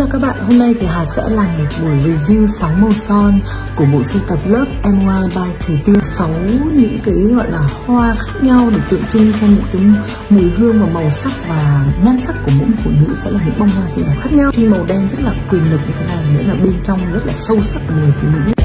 Chào các bạn, hôm nay thì Hà sẽ làm một buổi review 6 màu son của bộ sưu tập Love NY by Thủy Tiên. 6 những cái gọi là hoa khác nhau để tượng trưng cho những cái mùi hương và màu sắc và nhan sắc của mỗi phụ nữ sẽ là những bông hoa xinh đẹp khác nhau. Khi màu đen rất là quyền lực như thế này, nghĩa là bên trong rất là sâu sắc của người phụ nữ.